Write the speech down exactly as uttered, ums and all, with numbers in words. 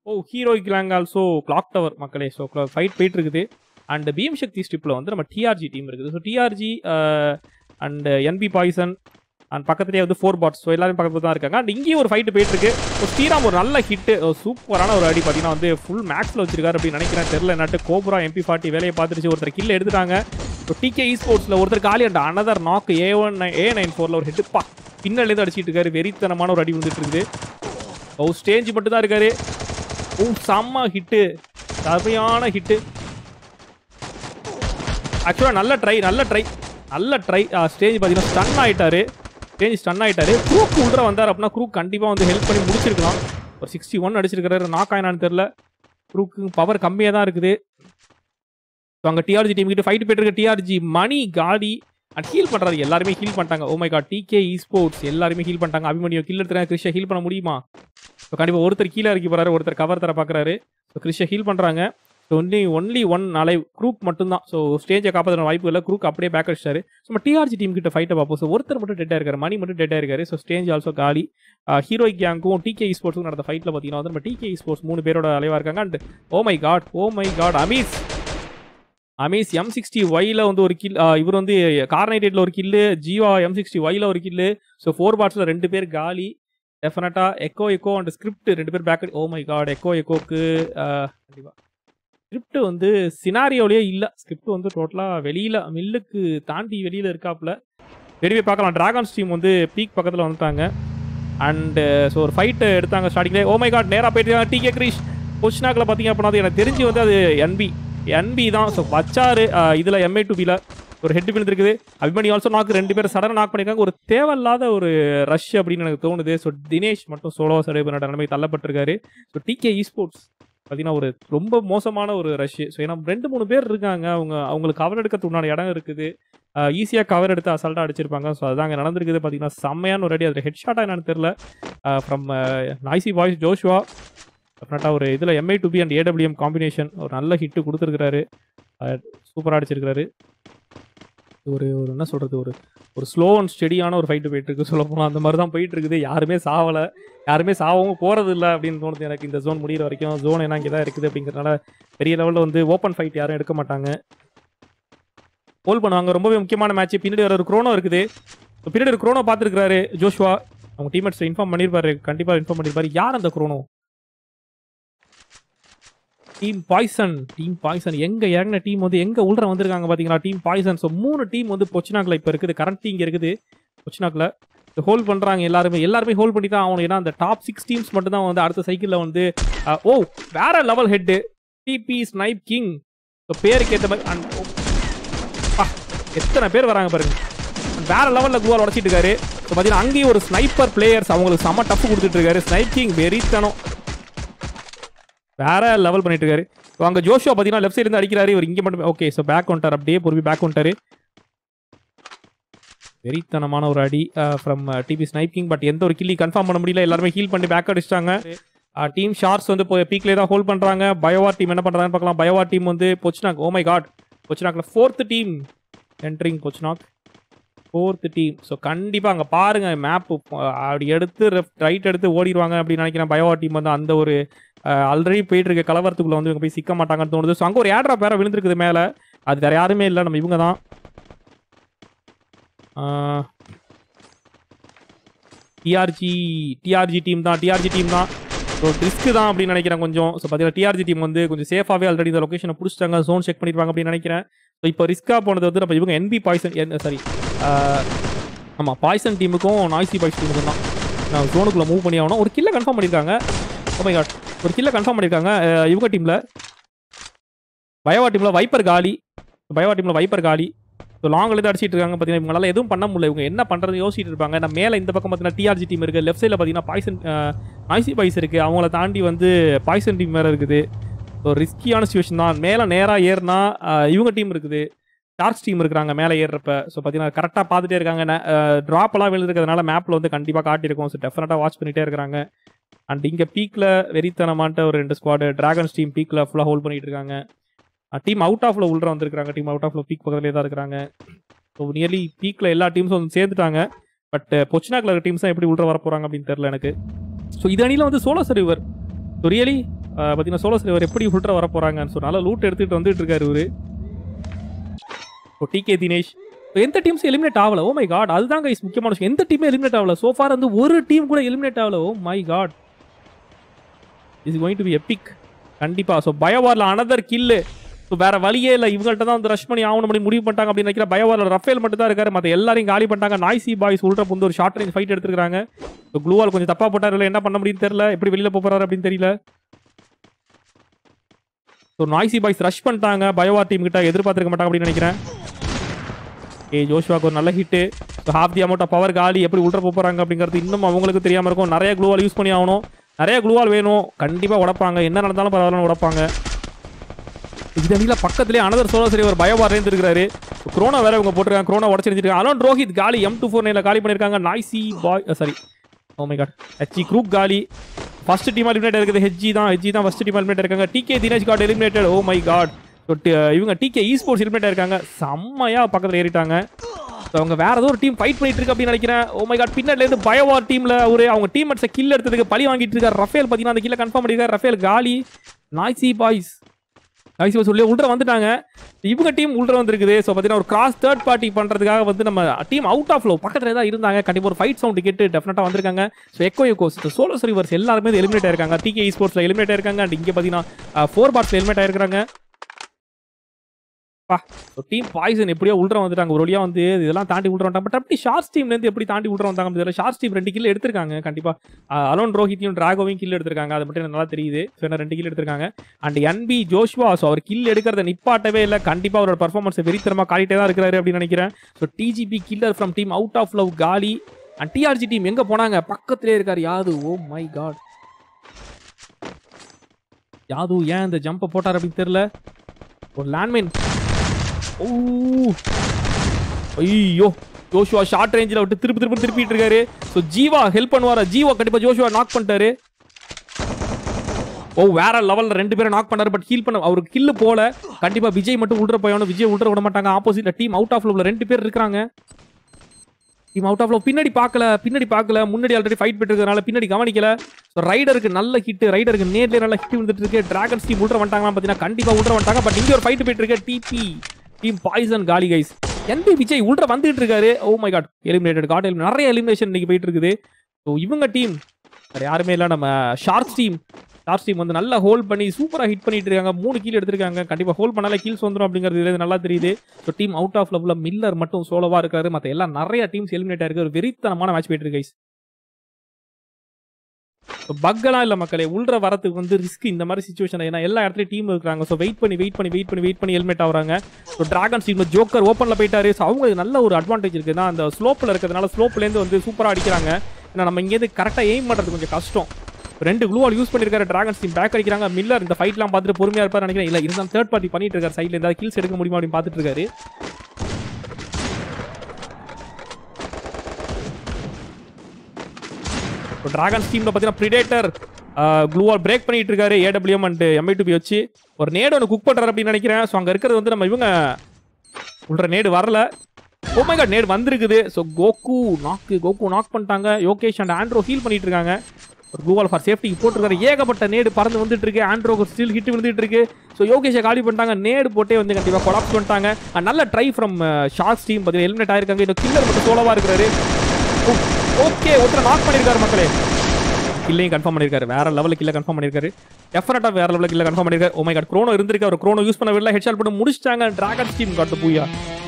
ஓ heroic clang also clock tower மக்களே. So fight போயிட்டு இருக்குது. அண்ட் பீம் சக்தி ஸ்ட்ரிப்பில் வந்து நம்ம டிஆர்ஜி டீம் இருக்குது. So TRG and NP poison and பக்கத்துலேயே வந்து ஃபோர் பாட்ஸ். ஸோ எல்லாரும் பக்கத்தில் தான் இருக்காங்க. அண்ட் இங்கேயும் ஒரு ஃபைட்டு போயிட்டு இருக்கு. ஸோ ஸ்ரீராம் ஒரு நல்ல ஹிட்டு, சூப்பரான ஒரு அடி பார்த்தீங்கன்னா வந்து ஃபுல் மேக்ஸில் வச்சிருக்காரு அப்படின்னு நினைக்கிறேன். தெரில நட்டு கோப்ரா எம்பி ஃபார்ட்டி வேலையை பார்த்துருச்சு. ஒருத்தர் கில்ல எடுத்துட்டாங்க. ஸோ டிகே இ ஸ்போர்ட்ஸில் ஒருத்தர் காலி and another knock A one A nine ஃபோரில் ஒரு ஹிட்டுப்பா பின்னலேருந்து அடிச்சிட்டு இருக்காரு. வெறித்தனமான ஒரு அடி வந்துட்டு இருக்குது. ஓ ஸ்டேஜ் மட்டும் தான் இருக்காரு. ஓ செம்ம ஹிட்டு, சரியான ஹிட்டு. ஆக்சுவலாக நல்ல ட்ரை நல்ல ட்ரை நல்ல ட்ரை. ஸ்டேஜ் பார்த்தீங்கன்னா ஸ்டன் ஆகிட்டாரு. ஸ்டேஜ் ஸ்டன் ஆகிட்டாரு. க்ரூக்கு உள்ள வந்தார் அப்படின்னா க்ரூக் கண்டிப்பாக வந்து ஹெல்ப் பண்ணி முடிச்சிருக்கலாம். ஒரு சிக்ஸ்டி ஒன் அடிச்சிருக்காரு. நாக் ஆயினான்னு தெரில. க்ரூக்கு பவர் கம்மியாக தான் இருக்குது. ஸோ அங்கே டிஆர்ஜி டீம் கிட்ட ஃபைட் போயிட்டு இருக்கு. டிஆர்ஜி மணி காடி அண்ட் ஹீல் பண்ணுறாரு. எல்லாருமே ஹீல் பண்ணிட்டாங்க. Oh my god, DK esports எல்லாருமே ஹீல் பண்ணிட்டாங்க. அபிமன்யு கில் எடுத்துறாங்க. கிறிஷா ஹீல் பண்ண முடியுமா? ஸோ கண்டிப்பாக ஒருத்தர் கீழே இறக்கி போகிறாரு, ஒருத்தர் கவர் தர பார்க்குறாரு. ஸோ கிறிஷா ஹீல் பண்ணுறாங்க. ஸோ ஒன்லி ஒன்லி ஒன் நாளை க்ரூக் மட்டும்தான். ஸோ ஸ்டேஜை காப்பாற்ற வாய்ப்பு இல்லை. க்ரூக் அப்படியே பேக் அடிச்சாரு. ஸோ நம்ம டிஆர்ஜி டீம் கிட்ட ஃபைட்டை பார்ப்போம். ஸோ ஒருத்தர் மட்டும் டெட்டாக இருக்காரு, மணி மட்டும் டெட்டாக இருக்காரு. ஸோ ஸ்டேஜ் ஆல்சோ காலி. ஹீரோயிக் கேங்கும் டிகே இ ஸ்போர்ட்ஸும் நடந்த ஃபைட்டில் பார்த்தீங்கன்னா வந்து நம்ம டிகே இ ஸ்போர்ட்ஸ் மூணு பேரோட அலைவாக இருக்காங்க. And oh my god oh my god அமீஸ் அமீஸ் எம் சிக்ஸ்டி ஒய்ல வந்து ஒரு கில். இவர் வந்து கார்னைடேட்டில் ஒரு கில்லு, ஜீவா எம் சிக்ஸ்டி ஒய்ல ஒரு கில்லு. ஸோ ஃபோர் பாட்ஸில் ரெண்டு பேர் காலி. டெஃபினட்டா எக்கோ எக்கோ அண்ட் ஸ்கிரிப்ட் ரெண்டு பேர் back. Oh my god echo எக்கோக்கு கண்டிப்பாக ஸ்கிரிப்ட் வந்து சினாரியோலேயே இல்லை. ஸ்கிரிப்ட் வந்து டோட்டலாக வெளியில் மில்லுக்கு தாண்டி வெளியில் இருக்காப்புல. வெளியே பார்க்கலாம். டிராகன்ஸ் டீம் வந்து பீக் பக்கத்தில் வந்துட்டாங்க. அண்டு ஸோ ஒரு ஃபைட்டு எடுத்தாங்க ஸ்டார்டிங்லேயே. ஓ மை காட் நேராக போயிட்டு டிகே கிரீஷ் பொசிஷனாக்கில் பார்த்தீங்க அப்படின்னா எனக்கு தெரிஞ்சு வந்து அது என்பி என்பி தான். ஸோ வச்சாரு இதில் எம்ஐ டூ பியில் ஒரு ஹெட் விழுந்துருக்குது. அபிமன்யு ஆல்சோ நாக்கு ரெண்டு பேர் சடனாக நாக் பண்ணியிருக்காங்க. ஒரு தேவையில்லாத ஒரு ரஷ் அப்படின்னு எனக்கு தோணுது. ஸோ தினேஷ் மட்டும் சோலோ சர்வே பண்ண நிலைமை தள்ளப்பட்டிருக்காரு. ஸோ டிகே இ ஸ்போர்ட்ஸ் பார்த்தீங்கன்னா ஒரு ரொம்ப மோசமான ஒரு ரஷ். ஸோ ஏன்னா ரெண்டு மூணு பேர் இருக்காங்க. அவங்க அவங்களுக்கு கவர் எடுக்க உண்டான இடம் இருக்குது. ஈஸியாக கவர் எடுத்து அசால்ட்டாக அடிச்சிருப்பாங்க. ஸோ அதான் அங்கே நடந்திருக்குது. பார்த்தீங்கன்னா செம்மையான ஒரு அடி. அதில் ஹெட் ஷாட்டாக என்னன்னு தெரில. ஃப்ரம் நாய்சி பாய்ஸ் ஜோஷுவா டெஃபினட்டாக ஒரு இதில் MI two P and AWM combination ஒரு நல்ல ஹிட்டு கொடுத்துருக்காரு. சூப்பராக அடிச்சிருக்காரு. ஒரு ஒரு என்ன சொல்கிறது, ஒரு ஒரு ஸ்லோ அண்ட் ஸ்டெடியான ஒரு ஃபைட்டு போயிட்டுருக்கு. சொல்ல போனால் அந்த மாதிரி தான் போயிட்டு இருக்குது. யாருமே சாவலை, யாருமே சாகவும் போகிறது இல்லை அப்படின்னு தோணுது எனக்கு. இந்த ஜோன் முடிகிற வரைக்கும் ஜோன் என்ன இங்கே தான் இருக்குது அப்படிங்கிறதுனால பெரிய லெவலில் வந்து ஓப்பன் ஃபைட் யாரும் எடுக்க மாட்டாங்க, ஹோல்ட் பண்ணுவாங்க. ரொம்பவே முக்கியமான மேட்ச். பின்னாடி ஒரு குரோனோ இருக்குது. பின்னாடி ஒரு குரோனோ பார்த்துருக்காரு ஜோஷுவா. அவங்க டீம்மேட்ஸ் இன்ஃபார்ம் பண்ணியிருப்பாரு, கண்டிப்பாக இன்ஃபார்ம் பண்ணியிருப்பாரு. யார் அந்த குரோனோ? Team poison. டீம் பாய்சன் எங்க இறங்கின டீம் வந்து எங்க உள்ள வந்திருக்காங்க பாத்தீங்களா? Team poison. ஸோ மூணு டீம் வந்து பொச்சினாக்ல இப்போ இருக்குது. கரண்ட் இங்கே இருக்குது பொச்சினாக்ல. ஹோல்ட் பண்றாங்க எல்லாருமே. எல்லாருமே ஹோல்ட் பண்ணி தான் ஆகணும். ஏன்னா அந்த டாப் சிக்ஸ் டீம்ஸ் மட்டும் தான் வந்து அடுத்த சைக்கிளில் வந்து ஓ வேற level head DP snipe king. So பேருக்கு ஏற்ற மாதிரி எத்தனை பேர் வராங்க பாருங்க. வேற லெவலில் குவால் உடச்சிட்டு இருக்காரு. ஸோ பார்த்தீங்கன்னா அங்கேயும் ஒரு ஸ்னைப்பர் பிளேயர்ஸ் அவங்களுக்கு செம்ம டஃப் கொடுத்துட்டு இருக்காரு. ஸ்னைப் கிங் வெறித்தனம் வேற லெவல் பண்ணிட்டு இருக்காரு. ஸோ அங்கே ஜோஷுவா பார்த்தீங்கன்னா லெஃப்ட் சைடு இருந்து அடிக்கிறாரு. இவர் இங்கே மட்டும் ஓகே. ஸோ பேக் வந்துட்டார், அப்படியே பொறுப்பி பேக் வந்துட்டாரு. வெறித்தனமான ஒரு அடி from DP snipe king. But எந்த ஒரு கில்லி கன்ஃபார்ம் பண்ண முடியல. எல்லாருமே ஹீல் பண்ணி பேக் அடிச்சிட்டாங்க. டீம் ஷார்ட்ஸ் வந்து பீக்லேயே தான் ஹோல்ட் பண்ணுறாங்க. பயோவா டீம் என்ன பண்ணுறாங்கன்னு பார்க்கலாம். பயோவா டீம் வந்து பொச்சினாக். ஓ மை காட் பொச்சினாக்ல fourth team entering Pochinki fourth team. So கண்டிப்பாக அங்கே பாருங்கள் மேப்பு அப்படி எடுத்து ரைட் எடுத்து ஓடிடுவாங்க அப்படின்னு நினைக்கிறேன். பயோவா டீம் வந்து அந்த ஒரு ஆல்ரெடி போயிட்டு இருக்க கலவரத்துக்குள்ள வந்து இவங்க போய் சிக்க மாட்டாங்கன்னு தோணுது. ஸோ அங்கே ஒரு ஏட்ரா பேர விழுந்துருக்குது மேலே. அது வேற யாருமே இல்லை, நம்ம இவங்க தான். டிஆர்ஜி டிஆர்ஜி டீம் தான் டிஆர்ஜி டீம் தான் ஸோ ரிஸ்க்கு தான் அப்படின்னு நினைக்கிறேன் கொஞ்சம். ஸோ பார்த்தீங்கன்னா டிஆர்ஜி டீம் வந்து கொஞ்சம் சேஃபாகவே ஆல்ரெடி இந்த லொக்கேஷனை பிடிச்சிட்டாங்க. ஜோன் செக் பண்ணிருப்பாங்க அப்படின்னு நினைக்கிறேன். ஸோ இப்போ ரிஸ்க்காக போனது வந்து நம்ம இவங்க என்பி பாய்சன் சாரி ஆமாம் பாய்சன் டீமுக்கும் நாய்சி பாய்ஸ் டீமுக்கும் தான் நான் ஜோனுக்குள்ளே மூவ் பண்ணி ஆகணும். ஒரு கில்லை கன்ஃபார்ம் பண்ணியிருக்காங்க. ஓ மை காட் ஒரு கில்லை கன்ஃபார்ம் பண்ணியிருக்காங்க இவங்க டீமில். பயோவா டீமில் வைப்பர் காலி. பயோவா டீமில் வைப்பர் காலி. ஸோ லாங்கில் அடிச்சிட்டு இருக்காங்க. பார்த்தீங்கன்னா இவங்களால எதுவும் பண்ண முடியல. இவங்க என்ன பண்ணுறது யோசிச்சுட்டு இருப்பாங்க. நான் மேலே இந்த பக்கம் பார்த்தீங்கன்னா டிஆர்ஜி டீம் இருக்குது. லெஃப்ட் சைடில் பார்த்தீங்கன்னா பாய்சன் நாய்சி பாய்ஸ் இருக்குது. அவங்கள தாண்டி வந்து பாய்சன் டீம் வேறு இருக்குது. ஸோ ரிஸ்கியான சுச்சுவேஷன் தான். மேலே நேராக ஏறினா இவங்க டீம் இருக்குது, ஷார்க்ஸ் டீம் இருக்கிறாங்க மேலே ஏறுறப்ப. ஸோ பார்த்தீங்கன்னா கரெக்டாக பார்த்துட்டே இருக்காங்க. ட்ராப்பெல்லாம் விழுந்துருக்கிறதுனால மேப்பில் வந்து கண்டிப்பாக காட்டியிருக்கோம். ஸோ டெஃபினட்டாக வாட்ச் பண்ணிகிட்டே இருக்கிறாங்க. அண்ட் இங்கே பீக்கில் வெறித்தனமாட்ட ஒரு ரெண்டு ஸ்குவாடு டிராகன்ஸ் டீம் பீக்கில் ஃபுல்லாக ஹோல்ட் பண்ணிட்டு இருக்காங்க. டீம் அவுட் ஆஃப்ல உள்ள வந்திருக்காங்க. டீம் அவுட் ஆஃப்ல பீக் பக்கத்துலேயே தான் இருக்கிறாங்க. ஸோ நியர்லி பீக்கில் எல்லா டீம்ஸும் வந்து சேர்ந்துட்டாங்க. பட் பொச்சினாக்கில் இருக்கிற டீம்ஸ் தான் எப்படி உள்ள வர போகிறாங்க அப்படின்னு தெரியல எனக்கு. ஸோ இது அணியில் வந்து சோலோ சர்வர் ஸோ ரியலி பார்த்தீங்கன்னா சோலோ சர்வர் எப்படி உள்ட்ரா வர போகிறாங்கன்னு சொன்னால லூட் எடுத்துகிட்டு வந்துட்டு இருக்காரு இவரு. டிகே தினேஷ் எந்த டீம்ஸ் எலிமினேட் ஆகல. ஓ மை காட், அதுதான் கைஸ் முக்கியமான விஷயம். எந்த டீமே எலிமினேட் ஆகல சோஃபார் வந்து ஒரு டீம் கூட எலிமினேட் ஆகல. Oh my god, is going to be epic கண்டிப்பா. ஸோ பயோவாரில் அனதர் கில்லு. ஸோ வேற வழியே இல்லை, இவங்கள்ட்ட தான் வந்து ரஷ் பண்ணி ஆகணும் பண்ணி முடிவு பண்ணிட்டாங்க அப்படின்னு நினைக்கிற. பயோவாரில் ரஃபேல் மட்டும் தான் இருக்காரு, மற்ற எல்லாரையும் காலி பண்ணிட்டாங்க. நாய்சி பாய்ஸ் உள்ட்ரா வந்து ஒரு ஷார்ட் ரேஞ்ச் ஃபைட் எடுத்துருக்காங்க. ஸோ க்ளூவால் கொஞ்சம் தப்பா போட்டார், இல்லை என்ன பண்ண முடியும்னு தெரியல, எப்படி வெளியில போறாரு அப்படின்னு தெரியல. ஸோ நாய்சி பாய்ஸ் ரஷ் பண்ணிட்டாங்க, பயோவார் டீம் கிட்ட எதிர்பார்த்துருக்க மாட்டாங்க அப்படின்னு நினைக்கிறேன். ஏ ஜோஷுவாக்கு ஒரு நல்ல hit. Half the amount of power காலி எப்படி உள்ட்ர போறாங்க அப்படிங்கிறது இன்னும் அவங்களுக்கு தெரியாம இருக்கும். நிறைய க்ளூவால் யூஸ் பண்ணி ஆகணும், நிறைய க்ளூவால் வேணும், கண்டிப்பா உடைப்பாங்க, என்ன நடந்தாலும் பரவாயில்ல உடைப்பாங்க. இதுல பக்கத்துலேயே அனதர் சோலோ சரி ஒரு பயோவார் இருந்திருக்காரு. குரோனா வேற இவங்க போட்டிருக்காங்க, குரோனா உடச்சிருக்காங்க. அலோன் ரோஹித் காலி எம் டூ ஃபோர் நைன்ல காலி பண்ணிருக்காங்க. Noisy boy sorry oh my god HG group காலி. ஃபர்ஸ்ட் டீம் எலிமினேட் இருக்குது ஹெச்ஜி தான், ஹெச்ஜி தான் ஃபர்ஸ்ட் டீம் எலிமினேட் இருக்காங்க. DK Dinesh got eliminated. Oh my god, இவங்க டிகே இ ஸ்போர்ட்ஸ் எலிமினேட் இருக்காங்க. செம்மையா பக்கத்தில் ஏறிட்டாங்க. அவங்க வேற ஏதோ ஒரு டீம் ஃபைட் பண்ணிட்டு இருக்கு அப்படின்னு நினைக்கிறேன். ஓ மை காட், பின்னாடில இருந்து பயோவார் டீம்ல ஒரு அவங்க டீம்மேட்ஸை கில் எடுத்ததுக்கு பழி வாங்கிட்டு இருக்காரு. ரஃபேல் பார்த்தீங்கன்னா அந்த கில்ல கன்ஃபார்ம் பண்ணிருக்காரு. ரஃபேல் காலி. நாய்சி பாய்ஸ் நாய்சி பாய்ஸ் உள்ளே உள்ட்ரா வந்துட்டாங்க. இவங்க டீம் உள்ட்ரா வந்துருக்குது. ஸோ பார்த்தீங்கன்னா ஒரு கிராஸ் தேர்ட் பார்ட்டி பண்ணுறதுக்காக வந்து நம்ம டீம் அவுட் ஆஃப் லோ பக்கத்தில் தான் இருந்தாங்க. கண்டிப்பாக ஒரு ஃபைட் சவுண்ட் கேட்டு டெஃபினட்டாக வந்திருக்காங்க. So echo echoes solo servers எல்லாருமே எலிமினேட் ஆயிருக்காங்க. டிகே இ ஸ்போர்ட்ஸில் எலிமினேட் ஆயிருக்காங்க. அண்ட் இங்கே பார்த்தீங்கன்னா ஃபோர் பார்ட்ஸில் எலிமினேட் ஆயிருக்காங்க. டீம் பாய்சன் எப்படியோ உள்ட்ரா வந்துட்டாங்க ஒரு வழியா வந்து இதெல்லாம் தாண்டி உள்ட்ரா வந்தாங்க. பட் அப்படி ஷார்ட்ஸ் டீம்ல இருந்து எப்படி தாண்டி உள்ட்ரா வந்தாங்க. ஷார்ட்ஸ் டீம் ரெண்டு கில் எடுத்திருக்காங்க கண்டிப்பா. அலோன் ரோஹித்தையும் டிராகோவையும் கில் எடுத்திருக்காங்க, அது மட்டும் நல்லா தெரியுது. ஸோ என்ன ரெண்டு கில் எடுத்திருக்காங்க. அண்ட் என்பி ஜோஷ்வா ஸோ அவர் கில் எடுக்கிறத நிப்பாட்டவே இல்லை, கண்டிப்பா அவரோட பர்ஃபார்மன்ஸ் வெறித்தனமா காட்டிட்டே தான் இருக்கிறாரு அப்படின்னு நினைக்கிறேன். So DGP killer from team out of love காலி. அண்ட் டிஆர்ஜி டீம் எங்க போனாங்க, பக்கத்திலே இருக்காரு யாது. ஓ மை காட், யாது ஏன் இந்த ஜம்பை போட்டார் அப்படின்னு தெரியல. ஒரு லேண்ட்மைன். ஐயோ ஜோஷுவா ஷார்ட் ரேஞ்சில் விட்டு திருப்பி திருப்பி திருப்பிட்டு இருக்காரு. ஸோ ஜீவா ஹெல்ப் பண்ணுவாரா, ஜீவா கண்டிப்பா ஜோஷுவா நாக் பண்ணிட்டாரு. ஓ வேற லெவலில் ரெண்டு பேரும் நாக் பண்ணாரு. பட் ஹீல் பண்ண அவருக்கு கில்லு போல. கண்டிப்பா விஜய் மட்டும் உள்ட்ர போயணும், விஜய் உள்ட்ர விட மாட்டாங்க. ஆப்போசிட்ல டீம் அவுட் ஆஃப் லவ்ல ரெண்டு பேர் இருக்காங்க. டீம் அவுட் ஆஃப் லவ் பின்னாடி பார்க்கல, பின்னாடி பார்க்கல, முன்னாடி ஆல்ரெடி ஃபைட் பண்ணிட்டு இருக்கறனால பின்னாடி கவனிக்கல. ஸோ ரைடருக்கு நல்ல ஹிட், ரைடருக்கு நேர்லேயே நல்ல ஹிட் வந்துட்டு இருக்கு. டிராகன்ஸ் டீம் உள்ட்ர வந்துட்டாங்களா பார்த்தீங்கன்னா கண்டிப்பா உள்ட்ர வந்துட்டாங்க. பட் இங்கே ஒரு ஃபைட் போயிட்டு இருக்கு. டிபி டீம் பாய்சன் காலி கைஸ். என்பி விஜய் உள்ட்ர வந்துட்டு இருக்காரு. Oh my God, eliminated God. நிறைய எலிமினேஷன் இன்னைக்கு போயிட்டு இருக்குது. ஸோ இவங்க டீம் வேற யாருமே இல்லை, நம்ம ஷார்ட்ஸ் டீம். ஷார்ட்ஸ் டீம் வந்து நல்லா ஹோல்ட் பண்ணி சூப்பராக ஹிட் பண்ணிட்டு இருக்காங்க. மூணு கீழ் எடுத்திருக்காங்க. கண்டிப்பாக ஹோல்ட் பண்ணாலே கீல்ஸ் வந்துடும் அப்படிங்கிறது நல்லா தெரியுது. ஸோ டீம் அவுட் ஆஃப் லவ்ல மில்லர் மட்டும் சோலோவா இருக்காரு. மற்ற எல்லாம் நிறைய டீம்ஸ் எலிமினேட் ஆயிருக்கு. ஒரு வெறித்தனமான மேட்ச் போயிட்டு இருக்கு கைஸ். பக்கெல்லாம் இல்லை மக்களே, உள்ட்ர வரத்துக்கு வந்து ரிஸ்க் இந்த மாதிரி சிச்சுவேஷன். ஏன்னா எல்லா இடத்துலையும் டீம் இருக்கிறாங்க. ஸோ வெயிட் பண்ணி வெயிட் பண்ணி வெயிட் பண்ணி வெயிட் பண்ணி எலிமினேட் ஆகுறாங்க. ஸோ டிராகன்ஸ் டீம்ல ஜோக்கர் ஓப்பனில் போயிட்டாரு. ஸோ அவங்களுக்கு நல்ல ஒரு அட்வான்டேஜ் இருக்குது. அந்த ஸ்லோப்பில் இருக்கிறதுனால ஸ்லோப்லேருந்து வந்து சூப்பராக அடிக்கிறாங்க. ஏன்னா நம்ம இங்கேருந்து கரெக்டாக எய்ம் பண்ணுறது கொஞ்சம் கஷ்டம். ரெண்டு க்ளூவால் யூஸ் பண்ணியிருக்காரு. டிராகன்ஸ் டீம் பேக் அடிக்கிறாங்க. மில்லர் இந்த ஃபைட்லாம் பார்த்துட்டு பொறுமையாக இருப்பார் நினைக்கிறேன். இல்லை இருந்தாலும் தேர்ட் பார்ட்டி பண்ணிட்டு இருக்காரு. சைடில் இருந்தால் கில்ஸ் எடுக்க முடியுமா அப்படின்னு பார்த்துட்டு இருக்காரு. டிராகன்ஸ் டீம்ல பார்த்தீங்கன்னா பிரிடேட்டர் க்ளூவால் பிரேக் பண்ணிட்டு இருக்காரு. AWM and MI two B வச்சு ஒரு நேடு ஒன்று குக் பண்ணுறாரு அப்படின்னு நினைக்கிறேன். ஸோ அங்கே இருக்கிறது வந்து நம்ம இவங்க உள்ற நேடு வரல. ஓ மை காட், நேடு வந்திருக்குது. So Goku knock Goku knock பண்ணிட்டாங்க. யோகேஷ் அண்ட் ஆண்ட்ரோ ஹீல் பண்ணிட்டு இருக்காங்க. ஒரு க்ளூவால் ஃபார் சேஃப்டிக்கு போட்டுருக்காரு. ஏகப்பட்ட நேடு பறந்து வந்துட்டு இருக்கு. ஆண்ட்ரோக்கு ஸ்டில் ஹிட் விழுந்துட்டு இருக்கு. ஸோ யோகேஷை காலி பண்ணிட்டாங்க. நேடு போட்டே வந்து கண்டிப்பாக கொலாப்ஸ் பண்ணிட்டாங்க. நல்ல ட்ரை ஃப்ரம் ஷார்ட்ஸ் டீம் பார்த்தீங்கன்னா எலிமினேட் ஆயிருக்காங்க. இன்னும் கில்லர் மட்டும் சோலோவா இருக்கிறாரு. ஓகே, ஒருத்தர் நாக் பண்ணிருக்காரு மக்களே. கில்லையும் கன்ஃபார்ம் பண்ணிருக்காரு. வேற லெவலில் கில்ல கன்ஃபார்ம் பண்ணிருக்காரு. டெஃபினட்டா வேற லெவலில் கில்ல கன்ஃபார்ம் பண்ணிருக்காரு. ஓ மை காட், க்ரோனோ இருந்திருக்காரு. க்ரோனோ யூஸ் பண்ண விடல, ஹெட்ஷாட் போட்டு முடிச்சிட்டாங்க. டிராகன்ஸ் டீம் காட்டு பூயா.